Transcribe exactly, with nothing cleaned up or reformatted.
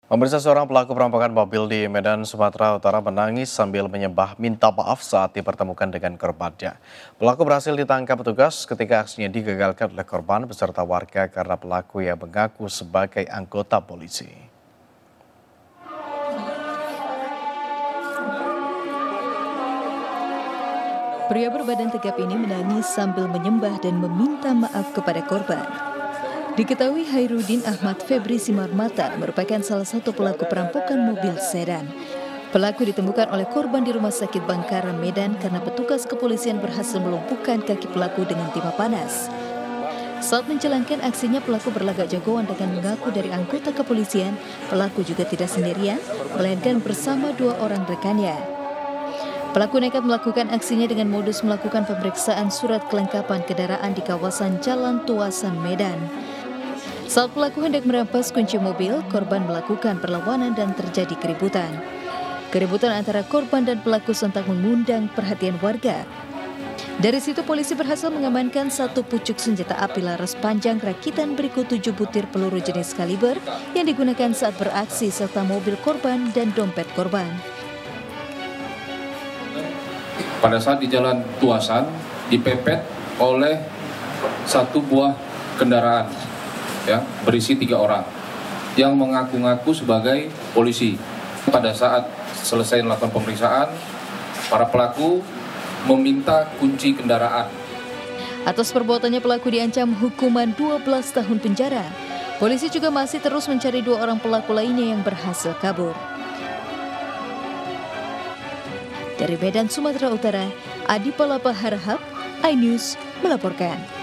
Pemirsa, seorang pelaku perampokan mobil di Medan, Sumatera Utara menangis sambil menyembah minta maaf saat dipertemukan dengan korbannya. Pelaku berhasil ditangkap petugas ketika aksinya digagalkan oleh korban beserta warga karena pelaku yang mengaku sebagai anggota polisi. Pria berbadan tegap ini menangis sambil menyembah dan meminta maaf kepada korban. Diketahui Hairudin Ahmad Febri Simarmata merupakan salah satu pelaku perampokan mobil sedan. Pelaku ditemukan oleh korban di Rumah Sakit Bangkara, Medan karena petugas kepolisian berhasil melumpuhkan kaki pelaku dengan timah panas. Saat menjalankan aksinya, pelaku berlagak jagoan dengan mengaku dari anggota kepolisian. Pelaku juga tidak sendirian, melainkan bersama dua orang rekannya. Pelaku nekat melakukan aksinya dengan modus melakukan pemeriksaan surat kelengkapan kendaraan di kawasan Jalan Tuasan, Medan. Saat pelaku hendak merampas kunci mobil, korban melakukan perlawanan dan terjadi keributan. Keributan antara korban dan pelaku sontak mengundang perhatian warga. Dari situ polisi berhasil mengamankan satu pucuk senjata api laras panjang rakitan berikut tujuh butir peluru jenis kaliber yang digunakan saat beraksi serta mobil korban dan dompet korban. Pada saat di Jalan Tuasan dipepet oleh satu buah kendaraan ya, berisi tiga orang yang mengaku-ngaku sebagai polisi. Pada saat selesai melakukan pemeriksaan, para pelaku meminta kunci kendaraan. Atas perbuatannya pelaku diancam hukuman dua belas tahun penjara. Polisi juga masih terus mencari dua orang pelaku lainnya yang berhasil kabur. Dari Medan, Sumatera Utara, Adi Palapa Harahap, iNews melaporkan.